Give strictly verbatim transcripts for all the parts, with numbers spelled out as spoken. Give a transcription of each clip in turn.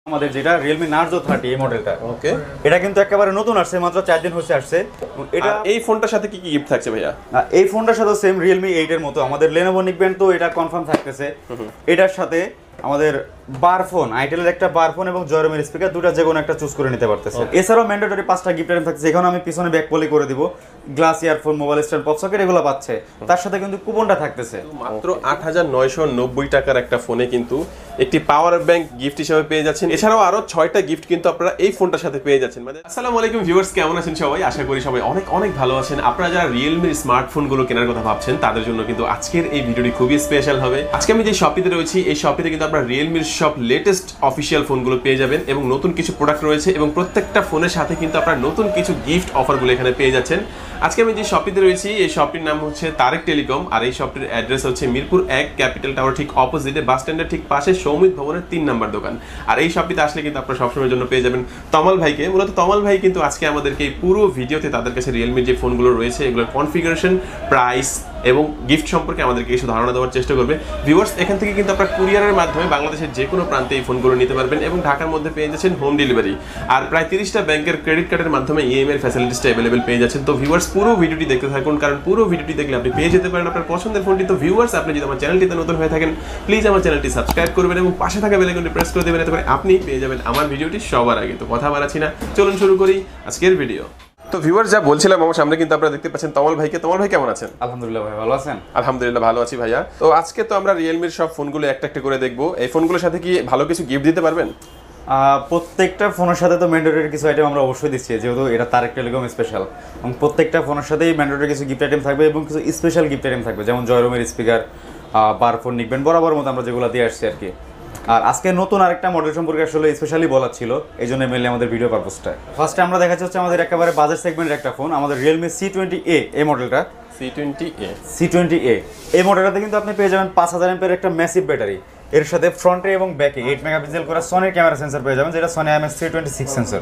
আমাদের যেটা realme Narzo thirty এই মডেলটা ওকে এটা কিন্তু একেবারে নতুন আসছে মাত্র চার দিন হচ্ছে আসছে এটা এই ফোনটার সাথে কি কি গিফট থাকছে ভাইয়া এই ফোনটার সাথে সেম realme এইট এর মতো আমাদের Lenovo নিকবেন তো এটা কনফার্ম থাকতেছে এটার সাথে আমাদের বার ফোন আইটেলের একটা বার ফোন এবং জয়রমের স্পিকার দুটো যে কোনো একটা চুজ করে নিতে পারতেছে এছাড়াও ম্যান্ডেটরি পাঁচটা গিফট আইটেম থাকছে এখানে আমি পিছনে ব্যাক পলি করে দিব glass earphone mobile stand pop socket এগুলো পাচ্ছে তার সাথে কিন্তু কুপনটা থাকতেছে মাত্র আট হাজার নয়শো নব্বই টাকার একটা ফোনে কিন্তু একটি পাওয়ার ব্যাংক গিফট হিসেবে পেয়ে যাচ্ছেন এছাড়াও আরো ছয়টা গিফট কিন্তু আপনারা এই ফোনটার সাথে পেয়ে যাচ্ছেন মানে আসসালামু আলাইকুম ভিউয়ার্স কেমন আছেন সবাই আশা করি সবাই অনেক অনেক ভালো আছেন আপনারা যারা Realme এর স্মার্টফোনগুলো কেনার কথা ভাবছেন তাদের জন্য কিন্তু আজকের এই ভিডিওটি খুবই স্পেশাল হবে আজকে আমি যে শপিতে রয়েছি এই শপিতে কিন্তু আপনারা Realme এর সব লেটেস্ট অফিশিয়াল ফোনগুলো পেয়ে যাবেন এবং নতুন কিছু প্রোডাক্ট রয়েছে এবং প্রত্যেকটা ফোনের সাথে কিন্তু আপনারা নতুন কিছু গিফট অফারগুলো এখানে পেয়ে যাচ্ছেন আজকে আমি যে শপিতে রয়েছি এই শপটির নাম হচ্ছে তারেক টেলিকম আর এই শপটির অ্যাড্রেস হচ্ছে মিরপুর এক ক্যাপিটাল টাওয়ার ঠিক অপোজিটে বাস স্ট্যান্ডের ঠিক পাশে শমিত ভবনের তিন নাম্বার দোকান আর এই শপটিতে আসলে কিন্তু আপনারা সবসময়ের জন্য পেয়ে যাবেন তমাল ভাইকে মূলত তমাল ভাই কিন্তু আজকে আমাদেরকে এই পুরো ভিডিওতে তাদের কাছে Realme যে ফোনগুলো রয়েছে এগুলোর কনফিগারেশন প্রাইস এবং গিফট সম্পর্কে আমাদেরকে কিছু ধারণা দেওয়ার চেষ্টা করবে ভিউয়ার্স এখান থেকে কিন্তু আপনারা কুরিয়ারের মাধ্যমে বাংলাদেশের যে কোনো প্রান্তে এই ফোনগুলো নিতে পারবেন এবং ঢাকার মধ্যে পেয়ে যাচ্ছেন হোম ডেলিভারি আর প্রায় তিরিশটা ব্যাংকের ক্রেডিট কার্ডের মাধ্যমে ইএমআই এর ফ্যাসিলিটিসটা अवेलेबल পেয়ে যাচ্ছেন তো ভিউয়ার্স পুরো ভিডিওটি দেখতে থাকুন কারণ পুরো ভিডিওটি দেখলে আপনি পেয়ে যেতে পারেন আপনার পছন্দের ফোনটি তো ভিউয়ার্স আপনি যদি আমার চ্যানেলটিতে নতুন হয়ে থাকেন প্লিজ আমার চ্যানেলটি সাবস্ক্রাইব করবেন এবং পাশে থাকা বেল আইকনটি প্রেস করে দেবেন এতে করে আপনি পেয়ে যাবেন আমার ভিডিওটি সবার আগে তো কথা বাড়াচ্ছি না চলুন শুরু করি আজকের ভিডিও তো ভিউয়ার্স যা বলছিলাম আমার সামনে কিন্তু আপনারা দেখতে পাচ্ছেন তমাল ভাইকে তমাল ভাই কেমন আছেন আলহামদুলিল্লাহ ভাই ভালো আছেন আলহামদুলিল্লাহ ভালো আছি ভাইয়া তো আজকে তো আমরা Realme এর সব ফোনগুলো একটা একটা করে দেখব এই ফোনগুলোর সাথে কি ভালো কিছু গিফট দিতে পারবেন প্রত্যেকটা ফোনের সাথে তো ম্যান্ডেটরি কিছু আইটেম আমরা অবশ্যই দিচ্ছি যেহেতু এটা তারেক টেলিকম স্পেশাল এবং প্রত্যেকটা ফোনের সাথেই ম্যান্ডেটরি কিছু গিফট আইটেম থাকবে এবং কিছু স্পেশাল গিফট আইটেম থাকবে যেমন জয়রমের স্পিকার বার ফোন নিকবেন বরাবর মতো আমরা যেগুলো দিয়ে আসছি আর কি আর আজকে নতুন আরেকটা মডেল সম্পর্কে আসলে স্পেশালি বলার ছিল এই জন্য মেনলি আমাদের ভিডিও পারপাসটা ফার্স্টে আমরা দেখাচ্ছি হচ্ছে আমাদের একেবারে বাজেট সেগমেন্টের একটা ফোন আমাদের Realme সি টোয়েন্টি এ এই মডেলটা C twenty A C twenty A এই মডেলটাতে কিন্তু আপনি পেয়ে যাবেন পাঁচ হাজার এমপিয়ার একটা ম্যাসিভ ব্যাটারি এর সাথে ফ্রন্টে এবং ব্যাকে এইট মেগাপিক্সেল করা সনির ক্যামেরা সেন্সর পেয়ে যাবেন যেটা Sony IMX three twenty six sensor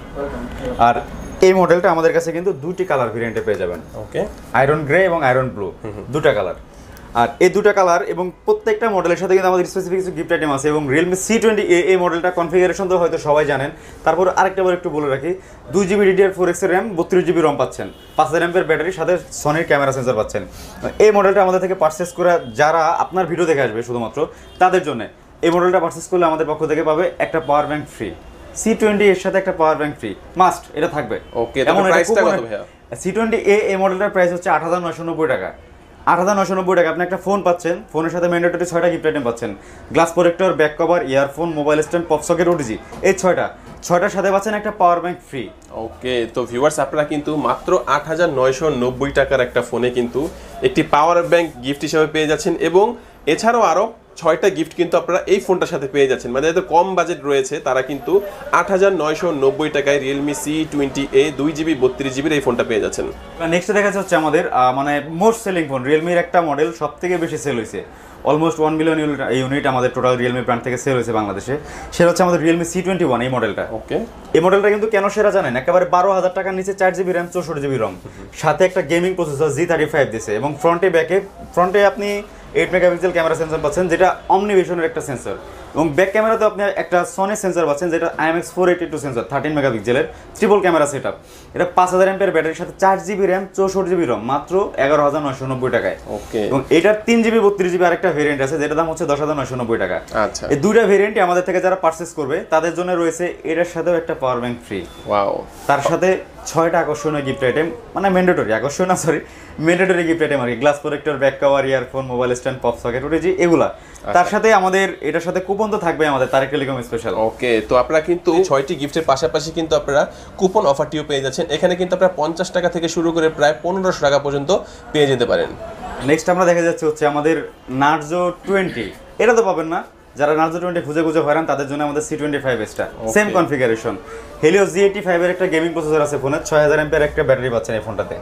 আর এই মডেলটা আমাদের কাছে কিন্তু দুটি কালার ভেরিয়েন্টে পেয়ে যাবেন ওকে আয়রন গ্রে এবং আয়রন ব্লু দুটো কালার আর এই দুটো কালার এবং প্রত্যেকটা মডেলের সাথে কিন্তু আমাদের স্পেসিফিক কিছু গিফট আইটেম আছে এবং Realme সি টোয়েন্টি এ এই মডেলটা কনফিগারেশন তো হয়তো সবাই জানেন তারপর আরেকটা বার একটু বলে রাখি দুই GB D D R four X এর র্যাম বত্রিশ জিবি রম পাচ্ছেন পাঁচ হাজার এমপিয়ার ব্যাটারির সাথে সনির ক্যামেরা সেন্সর পাচ্ছেন এই মডেলটা আমাদের থেকে পারচেস করা যারা আপনার ভিডিও দেখে আসবে শুধুমাত্র তাদের জন্য এই মডেলটা পারচেস করলে আমাদের পক্ষ থেকে পাবে একটা power bank free C twenty এর সাথে একটা পাওয়ার ব্যাংক ফ্রি মাস্ট এটা থাকবে ওকে এমন প্রাইসটা কত ভাইয়া সি টোয়েন্টি এ এই মডেলটার প্রাইস হচ্ছে আট হাজার নয়শো নব্বই টাকা আট হাজার নয়শো নব্বই টাকা আপনি একটা ফোন পাচ্ছেন ফোনের সাথে ম্যান্ডেটরি ছয়টা গিফট আইটেম পাচ্ছেন glass protector back cover earphone mobile stand pop socket OTG এই ছয়টা ছয়টার সাথে পাচ্ছেন একটা পাওয়ার ব্যাংক ফ্রি ওকে তো ভিউয়ার্স আপনারা কিন্তু মাত্র আট হাজার নয়শো নব্বই টাকার একটা ফোনে কিন্তু একটি পাওয়ার ব্যাংক গিফট হিসেবে পেয়ে যাচ্ছেন এবং এছাড়াও আরও ছয়টা গিফট কিন্তু আপনারা এই ফোনটার সাথে পেয়ে যাচ্ছেন মানে যাদের কম বাজেট রয়েছে তারা কিন্তু আট হাজার নয়শো নব্বই টাকায় Realme সি টোয়েন্টি এ দুই জিবি বত্রিশ জিবির এই ফোনটা পেয়ে যাচ্ছেন নেক্সট দেখা যাচ্ছে হচ্ছে আমাদের মানে মোস্ট সেলিং ফোন Realme এর একটা মডেল সব থেকে বেশি সেল হয়েছে অলমোস্ট ওয়ান মিলিয়ন ইউনিট আমাদের টোটাল Realme ব্র্যান্ড থেকে সেল হয়েছে বাংলাদেশে সেটা হচ্ছে আমাদের Realme সি টোয়েন্টি ওয়ান এই মডেলটা ওকে এই মডেলটা কিন্তু কেন সেরা জানেন একেবারে বারো হাজার টাকার নিচে চার জিবি র্যাম চৌষট্টি জিবি রম সাথে একটা gaming processor G thirty five দিছে এবং ফ্রন্টে ব্যাকে ফ্রন্টে আপনি এইট মেগাপিক্সেল ক্যামেরা সেন্সর পাচ্ছেন যেটা অমনিভিশনের একটা সেন্সর এবং ব্যাক ক্যামেরাতে আপনি একটা সনি সেন্সর পাচ্ছেন যেটা IMX four eighty two sensor thirteen মেগাপিক্সেলের ট্রিপল ক্যামেরা সেট আপ এটা পাঁচ হাজার এমপিয়ার ব্যাটারির সাথে চার জিবি র্যাম চৌষট্টি জিবি রম মাত্র এগারো হাজার নয়শো নব্বই টাকায় ওকে এবং এটার তিন জিবি বত্রিশ জিবি আরেকটা ভেরিয়েন্ট আছে যেটার দাম হচ্ছে দশ হাজার নয়শো নব্বই টাকা আচ্ছা এই দুইটা ভেরিয়েন্টই আমাদের থেকে যারা পারচেস করবে তাদের জন্য রয়েছে এটার সাথেও একটা পাওয়ার ব্যাংক ফ্রি ওয়াও তার সাথে ছয়টা আকর্ষণীয় গিফট আইটেম মানে ম্যান্ডেটরি আকর্ষণ না সরি ম্যান্ডেটরি গিফট আইটেম আর কি glass protector back cover earphone mobile stand pop socket OTG এগুলা তার সাথে আমাদের এটার সাথে কুপন তো থাকবে আমাদের তারেক টেলিকম স্পেশাল ওকে তো আপনারা কিন্তু ছয়টি গিফটের পাশাপাশি কিন্তু আপনারা কুপন অফারটিও পেয়ে যাচ্ছেন এখানে কিন্তু আপনারা পঞ্চাশ টাকা থেকে শুরু করে প্রায় পনেরোশো টাকা পর্যন্ত পেয়ে যেতে পারেন নেক্সট আমরা দেখা যাচ্ছে হচ্ছে আমাদের নার্জো টোয়েন্টি এটা তো পাবেন না যারা নার্জো টোয়েন্টি খুঁজে খুঁজে হয়রান তাদের জন্য আমাদের সি টোয়েন্টি ফাইভ এসটা same configuration Helio G eighty five এর একটা গেমিং প্রসেসর আছে ফোনে ছয় হাজার এমপিয়ার একটা ব্যাটারি পাচ্ছেন এই ফোনটাতে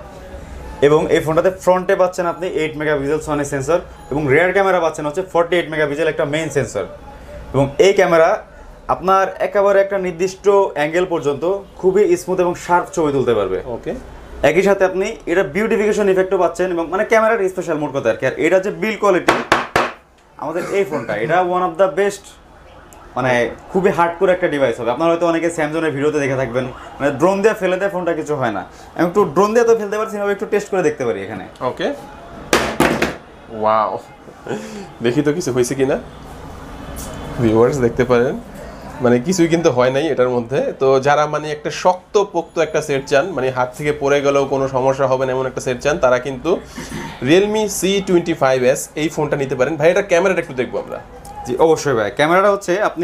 এবং এই ফোনটাতে ফ্রন্টে পাচ্ছেন আপনি এইট মেগাপিক্সেল সনি সেন্সর এবং রিয়ার ক্যামেরা পাচ্ছেন হচ্ছে ফর্টি এইট মেগাপিক্সেল একটা মেইন সেন্সর এবং এই ক্যামেরা আপনার একেবারে একটা নির্দিষ্ট অ্যাঙ্গেল পর্যন্ত খুবই স্মুথ এবং শার্প ছবি তুলতে পারবে ওকে একই সাথে আপনি এটা বিউটিফিকেশন ইফেক্টও পাচ্ছেন এবং মানে ক্যামেরার স্পেশাল মোড কথা আর কি আর এটা যে বিল্ড কোয়ালিটি আমাদের এই ফোনটা এটা ওয়ান অফ দ্য বেস্ট মানে খুবই হার্ডকোর একটা ডিভাইস হবে। আপনারা হয়তো অনেকে স্যামসাংয়ের ভিডিওতে দেখে থাকবেন মানে ড্রোন দিয়ে ফেলে দেয় ফোনটা, কিছু হয় না। আমি একটু ড্রোন দিয়ে তো ফেলতে পারছি না, একটু টেস্ট করে দেখতে পারি এখানে। ওকে, ওয়াও, দেখি তো কিছু হয়েছে কিনা। ভিউয়ার্স দেখতে পারেন মানে কিছুই কিন্তু হয় নাই এটার মধ্যে। তো যারা মানে একটা শক্ত পোক্ত একটা সেট চান, মানে হাত থেকে পড়ে গেলেও কোনো সমস্যা হবে না এমন একটা সেট চান, তারা কিন্তু Realme C twenty five S এই ফোনটা নিতে পারেন। ভাই এটা ক্যামেরাটা একটু দেখবো আমরা। জি অবশ্যই ভাই, ক্যামেরাটা হচ্ছে আপনি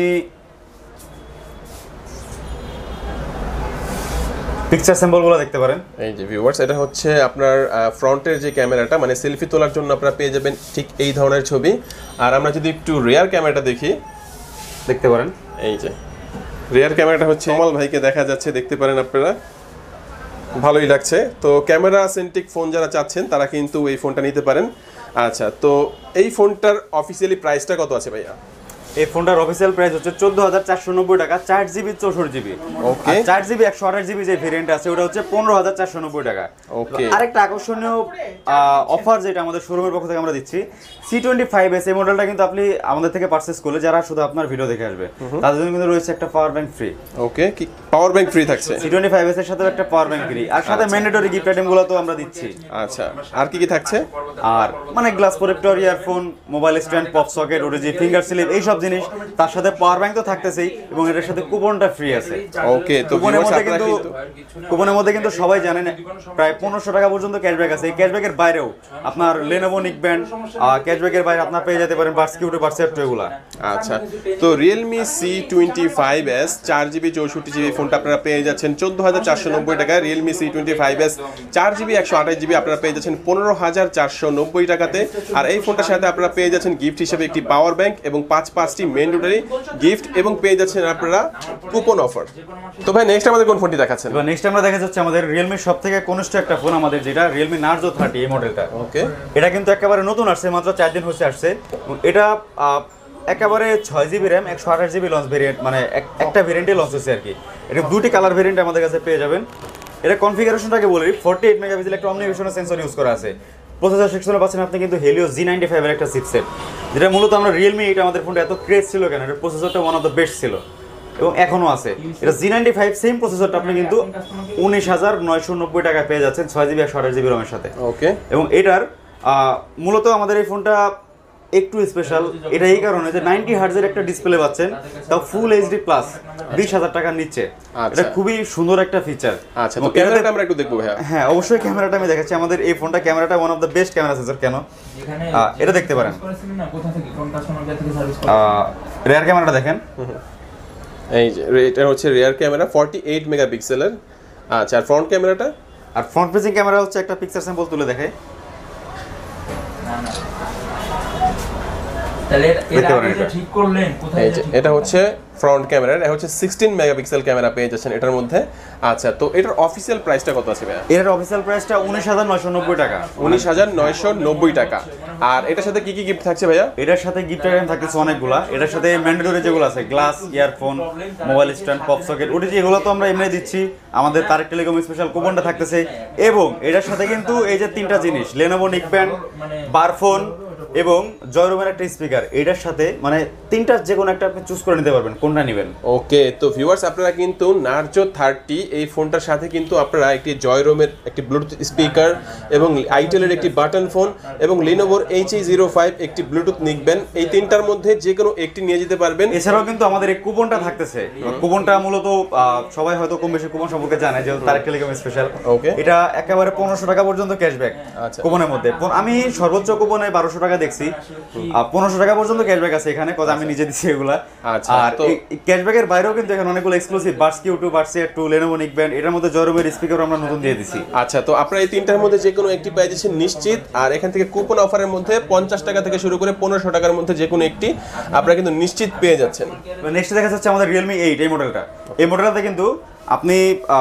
পিকচার স্যাম্পলগুলো দেখতে পারেন। এই যে ভিউয়ার্স, এটা হচ্ছে আপনার ফ্রন্টের যে ক্যামেরাটা, মানে সেলফি তোলার জন্য আপনারা পেয়ে যাবেন ঠিক এই ধরনের ছবি। আর আমরা যদি একটু রিয়ার ক্যামেরাটা দেখি, দেখতে পারেন এই যে রিয়ার ক্যামেরাটা হচ্ছে কমল ভাইকে দেখা যাচ্ছে, দেখতে পারেন আপনারা, ভালোই লাগছে। তো ক্যামেরা সেন্ট্রিক ফোন যারা চাচ্ছেন তারা কিন্তু এই ফোনটা নিতে পারেন। আচ্ছা, তো এই ফোনটার অফিসিয়ালি প্রাইসটা কত আছে ভাইয়া? এই ফোনটার অফিসিয়াল প্রাইস হচ্ছে চোদ্দ হাজার চারশো নব্বই টাকা, চার জিবি চৌষট্টি জিবি। ওকে, চার জিবি একশো আঠাশ জিবি যে ভেরিয়েন্ট আছে ওটা হচ্ছে পনেরো হাজার চারশো নব্বই টাকা। ওকে, আরেকটা আকর্ষণীয় অফার যেটা আমাদের শোরুমের পক্ষ থেকে আমরা দিচ্ছি, সি টোয়েন্টি ফাইভ এস এই মডেলটা কিন্তু আপনি আমাদের থেকে পারচেস করলে, যারা শুধু আপনার ভিডিও দেখে আসবে তাদের জন্য কিন্তু রয়েছে একটা পাওয়ার ব্যাংক ফ্রি। ওকে, কি পাওয়ার ব্যাংক ফ্রি থাকছে? সি টোয়েন্টি ফাইভ এস এর সাথে একটা পাওয়ার ব্যাংক ফ্রি, আর সাথে ম্যান্ডেটরি গিফট আইটেমগুলো তো আমরা দিচ্ছি। আচ্ছা, আর কি কি থাকছে? আর মানে glass protector, earphone, mobile stand, pop socket, OTG, finger sleeve, এই সব জিনিস, তার সাথে পাওয়ার ব্যাংক তো থাকতেছেই এবং এটার সাথে কুপনটা ফ্রি আছে। ওকে, তো কুপনের মধ্যে কিন্তু কুপনের মধ্যে কিন্তু সবাই জানেন প্রায় পনেরোশো টাকা পর্যন্ত ক্যাশব্যাক আছে। এই ক্যাশব্যাকের বাইরেও আপনার লেনোভো নিকব্যান্ড, ক্যাশব্যাকের বাইরে আপনার পেয়ে যেতে পারেন buds Q two, buds F two এগুলা। আচ্ছা, তো Realme C twenty five S চার জিবি চৌষট্টি জিবি ফোনটা আপনারা পেয়ে যাচ্ছেন চোদ্দ হাজার চারশো নব্বই টাকায়। Realme C twenty five S চার জিবি একশো আঠাশ জিবি আপনারা পেয়ে যাচ্ছেন পনেরো হাজার চারশো নব্বই টাকাতে। আর এই ফোনটার সাথে আপনারা পেয়ে যাচ্ছেন গিফট হিসেবে একটি পাওয়ার ব্যাংক এবং পাঁচ পাঁচটি ম্যান্ডেটরি গিফট এবং পেয়ে যাচ্ছেন আপনারা কুপন অফার। তো ভাই নেক্সট আমাদের কোন ফোনটি দেখাচ্ছেন? এবার নেক্সট আমরা দেখা যাচ্ছে আমাদের রিয়েলমির সবথেকে কনিষ্ঠ একটা ফোন আমাদের, যেটা রিয়েলমি নার্জো থার্টি এই মডেলটা। ওকে, এটা কিন্তু একেবারে নতুন আসছে, মাত্র চার দিন হচ্ছে আসছে। এটা একেবারে ছয় জিবি র্যাম, একশো আঠাশ জিবি লঞ্চ ভেরিয়েন্ট, মানে একটা ভেরিয়েন্টে লঞ্চ হচ্ছে আর কি। এটা দুটি কালার ভেরিয়েন্ট আমাদের কাছে পেয়ে যাবেন। এটা কনফিগারেশনটাকে বলি, ফোর্টি এইট মেগাপিক্সেল একটা অমনিভিশন সেন্সর ইউজ করা আছে। প্রসেসর সেকশনে পাচ্ছেন আপনি কিন্তু হেলিও জি নাইনটি ফাইভ এর একটা চিপসেট, যেটা মূলত আমরা রিয়েলমি, এটা আমাদের ফোনটা এত ক্রেজ ছিল কেন, এটা প্রসেসরটা ওয়ান অফ দ্য বেস্ট ছিল এবং এখনো আছে। এটা জি নাইনটি ফাইভ সেম প্রসেসরটা আপনি কিন্তু উনিশ হাজার নয়শো নব্বই টাকায় পেয়ে যাচ্ছেন ছয় জিবি একশো আঠাশ জিবি রমের সাথে। ওকে, এবং এটার মূলত আমাদের এই ফোনটা একটু স্পেশাল এটা এই কারণে যে নাইনটি হার্টজের একটা ডিসপ্লে পাচ্ছেন, তাও ফুল এইচডি প্লাস, বিশ হাজার টাকার নিচে। এটা খুবই সুন্দর একটা ফিচার। আচ্ছা, তো ক্যামেরাটা আমরা একটু দেখবো ভাইয়া। হ্যাঁ অবশ্যই, ক্যামেরাটা আমি দেখাচ্ছি। আমাদের এই ফোনটা ক্যামেরাটা one of the best camera sensor. কেন এটা দেখতে পারেন, রিয়ার ক্যামেরাটা দেখেন, এই যে এটা হচ্ছে রিয়ার ক্যামেরা ফর্টি এইট মেগাপিক্সেলের। আচ্ছা, আর ফ্রন্ট ক্যামেরাটা? আর ফ্রন্ট ফেসিং ক্যামেরা হচ্ছে একটা পিকচার স্যাম্পল তুলে দেখে, এটা হচ্ছে ফ্রন্ট ক্যামেরা, এটা হচ্ছে সিক্সটিন মেগাপিক্সেল ক্যামেরা পেয়ে যাচ্ছেন এটার মধ্যে। আচ্ছা, তো এটার অফিসিয়াল প্রাইসটা কত আছে ভাইয়া? এটার অফিসিয়াল প্রাইসটা উনিশ হাজার নয়শো নব্বই টাকা। উনিশ হাজার নয়শো নব্বই টাকা। আর এটার সাথে কি কি গিফট থাকছে ভাইয়া? এটার সাথে গিফট আইটেম থাকছে অনেকগুলা। এটার সাথে ম্যান্ডেটরি যেগুলো আছে, glass, earphone, mobile stand, pop socket, OTG, এগুলো তো আমরা এমনি দিচ্ছি। আমাদের তারেক টেলিকম স্পেশাল কুপনটা থাকতেছে এবং এটার সাথে কিন্তু এই যে তিনটা জিনিস, লেনোভো নিকব্যান্ড, বারফোন এবং জয়রুমের একটা স্পিকার, এটার সাথে মানে তিনটা যে কোনো একটা আপনি চুজ করে নিতে পারবেন কোনটা নেবেন। ওকে, তো ভিউয়ার্স আপনারা কিন্তু নার্জো থার্টি এই ফোনটার সাথে কিন্তু আপনারা একটি জয়রুমের একটি ব্লুটুথ স্পিকার এবং আইটেলের একটি বাটন ফোন এবং লিনোভোর এইচ এই জিরো ফাইভ একটি ব্লুটুথ নিকবেন, এই তিনটার মধ্যে যে কোনো একটি নিয়ে যেতে পারবেন। এছাড়াও কিন্তু আমাদের এই কুপনটা থাকতেছে। কুপনটা মূলত সবাই হয়তো কম বেশি কুপন সম্পর্কে জানে, যে তারেক টেলিকম স্পেশাল। ওকে, এটা একেবারে পনেরোশো টাকা পর্যন্ত ক্যাশব্যাক কুপনের মধ্যে। আমি সর্বোচ্চ কুপনে বারোশো টাকা দেখছি, পনেরোশো টাকা পর্যন্ত ক্যাশব্যাক আছে এখানে, কজ আমি নিজে দিচ্ছি এগুলা। আর ক্যাশব্যাকের বাইরেও কিন্তু এখানে অনেকগুলো exclusive buds Q two, buds F two, Lenovo neckband, এটার মধ্যে জয়রুমের স্পিকার আমরা নতুন দিয়ে দিছি। আচ্ছা, তো আপনারা এই তিনটার মধ্যে যে কোনো একটি পেয়ে যাচ্ছেন নিশ্চিত। আর এখান থেকে কুপন অফারের মধ্যে পঞ্চাশ টাকা থেকে শুরু করে পনেরোশো টাকার মধ্যে যে কোনো একটি আপনারা কিন্তু নিশ্চিত পেয়ে যাচ্ছেন। নেক্সট দেখা যাচ্ছে আমাদের রিয়েলমি এইট এই মডেলটা। এই মডেলটাতে কিন্তু আপনি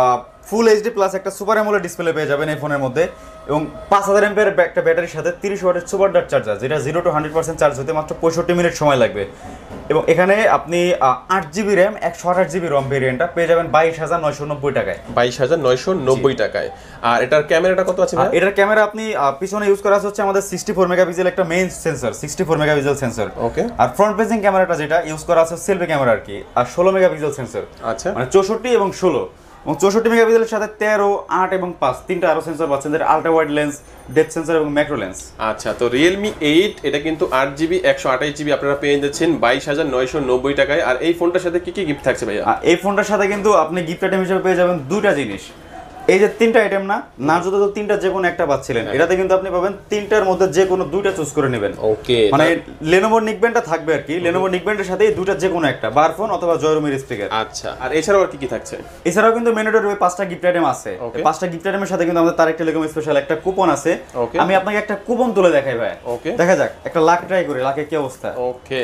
ফুল এইচডি প্লাস একটা সুপার অ্যামোলেড ডিসপ্লে পেয়ে যাবেন এই ফোনের মধ্যে, এবং পাঁচ হাজার এমপিআর একটা ব্যাটারির সাথে তিরিশ ওয়াটের সুপার ডার্ট চার্জার, যেটা zero to hundred percent charge হতে মাত্র পঁয়ষট্টি মিনিট সময় লাগবে। এবং এখানে আপনি আট জিবি র্যাম একশো আঠাশ জিবি রম ভেরিয়েন্টটা পেয়ে যাবেন বাইশ হাজার নয়শো নব্বই টাকায়। বাইশ হাজার নয়শো নব্বই টাকায়। আর এটার ক্যামেরাটা কত আছে ভাই? এটার ক্যামেরা আপনি পিছনে ইউজ করা হচ্ছে আমাদের সিক্সটি ফোর মেগাপিক্সেল একটা main sensor, sixty four megapixel sensor. Okay. আর ফ্রন্ট ফেসিং ক্যামেরাটা যেটা ইউজ করা আছে সেলফি ক্যামেরা আর কি, আর ষোলো মেগাপিক্সেল সেন্সর। আচ্ছা, মানে চৌষট্টি এবং ষোলো, এবং চৌষট্টি মেগাপিক্সেলের সাথে তেরো, আট এবং পাঁচ তিনটা আরো সেন্সর পাচ্ছেন, যেটা ultra wide lens, depth sensor এবং ম্যাক্রো লেন্স। আচ্ছা, তো রিয়েলমি এইট এটা কিন্তু আট জিবি একশো আঠাশ জিবি আপনারা পেয়ে যাচ্ছেন বাইশ হাজার নয়শো নব্বই টাকায়। আর এই ফোনটার সাথে কি কি গিফট থাকছে ভাইয়া? এই ফোনটার সাথে কিন্তু আপনি গিফট আইটেম হিসেবে পেয়ে যাবেন দুইটা জিনিস। এই যে তিনটা আইটেম না, না যত তো তিনটা যে কোনো একটা পাচ্ছিলেন, এটাতে কিন্তু আপনি পাবেন তিনটার মধ্যে যে কোনো দুইটা চুজ করে নেবেন। ওকে, মানে লেনোভো নিকব্যান্ডটা থাকবে আর কি, লেনোভো নিকব্যান্ডের সাথে দুইটা যে কোনো একটা বারফোন অথবা জয়রুমির স্পিকার। আচ্ছা, আর এছাড়াও আর কি কি থাকছে? এছাড়াও কিন্তু ম্যান্ডেটরি ওই পাঁচটা গিফট আইটেম আছে। পাঁচটা গিফট আইটেমের সাথে কিন্তু আমাদের তারেক টেলিকম স্পেশাল একটা কুপন আছে। আমি আপনাকে একটা কুপন তুলে দেখাই ভাই। ওকে, দেখা যাক, একটা লাখ ট্রাই করি, লাখে কি অবস্থা। ওকে,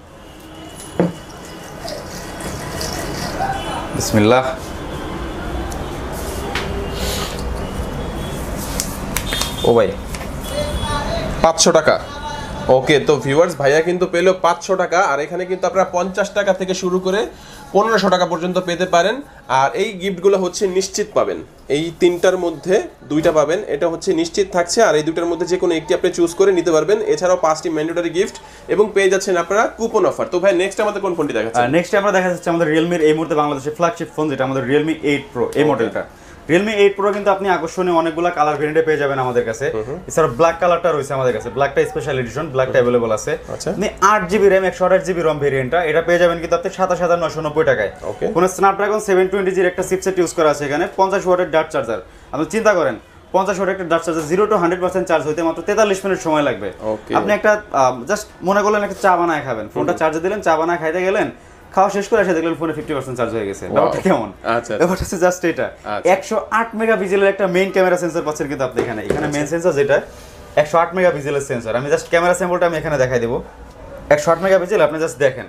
বিসমিল্লাহ। ও ভাই পাঁচশো টাকা। ওকে, তো ভিউয়ার্স ভাইয়া কিন্তু পেলো পাঁচশো টাকা। আর এখানে কিন্তু আপনারা পঞ্চাশ টাকা থেকে শুরু করে পনেরোশো টাকা পর্যন্ত পেতে পারেন। আর এই গিফটগুলো হচ্ছে নিশ্চিত পাবেন, এই তিনটার মধ্যে দুইটা পাবেন, এটা হচ্ছে নিশ্চিত থাকছে। আর এই দুইটার মধ্যে যে কোনো একটি আপনি চুজ করে নিতে পারবেন। এছাড়াও পাঁচটি ম্যান্ডেটরি গিফট এবং পেয়ে যাচ্ছেন আপনারা কুপন অফার। তো ভাই নেক্সট আমাদের কোন ফোনটি দেখাচ্ছেন? নেক্সট আমরা দেখা যাচ্ছে আমাদের রিয়েলমির এই মুহূর্তে বাংলাদেশের ফ্ল্যাগশিপ ফোন, যেটা আমাদের রিয়েলমি এইট প্রো এই মডেলটা। রিয়েলমি এইট প্রো কিন্তু আপনি আকর্ষণীয় অনেকগুলো কালার ভেরিয়েন্টে পেয়ে যাবেন আমাদের কাছে। এছাড়া ব্ল্যাক কালারটা রয়েছে আমাদের কাছে, ব্ল্যাকটা স্পেশাল এডিশন, ব্ল্যাকটা অ্যাভেলেবল আছে। আপনি আট জিবি র্যাম একশো আঠাশ জিবি রম ভেরিয়েন্টটা এটা পেয়ে যাবেন কিন্তু আপনি সাতাশ হাজার নয়শো নব্বই টাকায়। কোন স্ন্যাপড্রাগন সেভেন টোয়েন্টি জির একটা চিপসেট ইউজ করা আছে এখানে, পঞ্চাশ ওয়াটের ডার্ট চার্জার। আপনি চিন্তা করেন পঞ্চাশ ওয়াটের একটা dart charger zero to hundred percent charge হতে মাত্র তেতাল্লিশ মিনিট সময় লাগবে। আপনি একটা জাস্ট মনে করলেন একটা চা বানায় খাবেন, ফোনটা চার্জে দিলেন, চা বানায় খাইতে গেলেন, খাওয়া শেষ করে এসে দেখলেন ফোনে ফিফটি পার্সেন্ট চার্জ হয়ে গেছে। ব্যাপারটা কেমন? ব্যাপারটা হচ্ছে জাস্ট এটা, একশো আট মেগাপিক্সেলের একটা মেইন ক্যামেরা সেন্সর পাচ্ছেন কিন্তু আপনি এখানে। এখানে মেইন সেন্সর যেটা একশো আট মেগাপিক্সেলের সেন্সর। আমি জাস্ট ক্যামেরা স্যাম্পলটা আমি এখানে দেখাই দেবো। একশো আট মেগাপিক্সেল, আপনি জাস্ট দেখেন।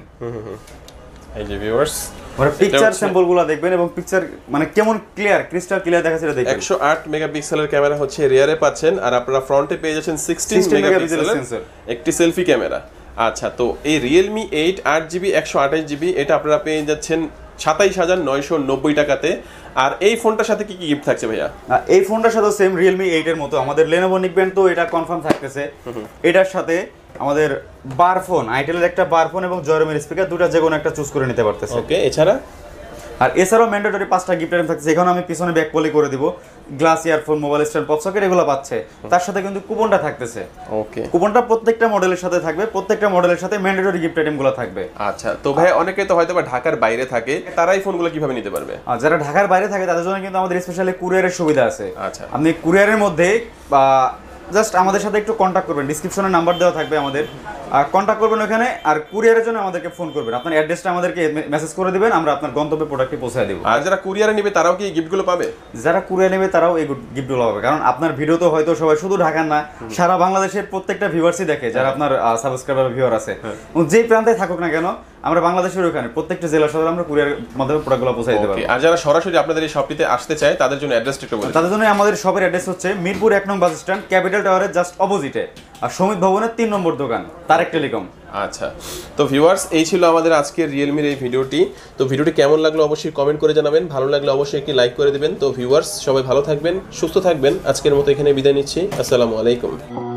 এই যে ভিউয়ার্স, মানে পিকচার স্যাম্পলগুলো দেখবেন এবং পিকচার মানে কেমন ক্লিয়ার, ক্রিস্টাল ক্লিয়ার দেখাচ্ছে এটা দেখবেন। একশো আট মেগাপিক্সেলের ক্যামেরা হচ্ছে রিয়ারে পাচ্ছেন। আর আপনারা ফ্রন্টে পেয়ে যাচ্ছেন সিক্সটিন মেগাপিক্সেলের সেন্সর, একটি সেলফি ক্যামেরা। আচ্ছা, তো এই রিয়েলমি এইট আট জিবি একশো আঠাশ জিবি এটা আপনারা পেয়ে যাচ্ছেন সাতাইশ হাজার নয়শো নব্বই টাকাতে। আর এই ফোনটার সাথে কি কি গিফট থাকছে ভাইয়া? এই ফোনটার সাথে সেম রিয়েলমি এইট এর মতো আমাদের লেনোভো নিকব্যান্ড তো এটা কনফার্ম থাকতেছে। এটার সাথে আমাদের বারফোন, আইটেলের একটা বারফোন এবং জয়রুমের স্পিকার, দুটো যে কোনো একটা চুজ করে নিতে পারতেছে। ওকে, এছাড়া আর এছাড়াও ম্যান্ডেটরি পাঁচটা গিফট আইটেম থাকছে। এখানে আমি পিছনে ব্যাক পলি করে দিব, glass earphone, mobile stand, pop socket এগুলো পাচ্ছে। তার সাথে কিন্তু কুপনটা থাকতেছে। ওকে, কুপনটা প্রত্যেকটা মডেলের সাথে থাকবে, প্রত্যেকটা মডেলের সাথে ম্যান্ডেটরি গিফট আইটেমগুলো থাকবে। আচ্ছা, তো ভাই অনেকে তো হয়তো বা ঢাকার বাইরে থাকে, তারা এই ফোনগুলো কিভাবে নিতে পারবে? আর যারা ঢাকার বাইরে থাকে তাদের জন্য কিন্তু আমাদের স্পেশালি কুরিয়ারের সুবিধা আছে। আচ্ছা, আপনি কুরিয়ারের মধ্যে বা জাস্ট আমাদের সাথে একটু কন্ট্যাক্ট করবেন, ডিসক্রিপশনে নাম্বার দেওয়া থাকবে আমাদের, আর কন্ট্যাক্ট করবেন ওখানে। আর কুরিয়ারের জন্য আমাদেরকে ফোন করবেন, আপনার অ্যাড্রেসটা আমাদেরকে মেসেজ করে দিবেন, আমরা আপনার গন্তব্যে প্রোডাক্টটি পৌঁছে দেব। আর যারা কুরিয়ারে নেবে তারাও কি এই গিফটগুলো পাবে? যারা কুরিয়ার নেবে তারাও এই গিফটগুলো পাবে, কারণ আপনার ভিডিও তো হয়তো সবাই শুধু ঢাকার না, সারা বাংলাদেশের প্রত্যেকটা ভিউয়ার্সই দেখে, যারা আপনার সাবস্ক্রাইবার ভিউয়ার আছে, যেই প্রান্তে থাকুক না কেন, আমরা বাংলাদেশের ওখানে প্রত্যেকটা জেলা শহরে আমরা কুরিয়ারের মাধ্যমে প্রোডাক্টগুলো পৌঁছে দিতে পারবো। আর যারা সরাসরি আপনাদের এই শপটিতে আসতে চায় তাদের জন্য অ্যাড্রেসটা একটু বলুন। তাদের জন্য আমাদের শপের অ্যাড্রেস হচ্ছে মিরপুর এক নং বাস স্ট্যান্ড, ক্যাপিটাল টাওয়ারের জাস্ট অপোজিটে, আর শমিত ভবনের তিন নম্বর দোকান, তারেক টেলিকম। আচ্ছা, তো ভিউয়ার্স এই ছিল আমাদের আজকের রিয়েলমির এই ভিডিওটি। তো ভিডিওটি কেমন লাগলো অবশ্যই কমেন্ট করে জানাবেন, ভালো লাগলে অবশ্যই একটি লাইক করে দিবেন। তো ভিউয়ার্স সবাই ভালো থাকবেন, সুস্থ থাকবেন। আজকের মতো এখানে বিদায় নিচ্ছি, আসসালামু আলাইকুম।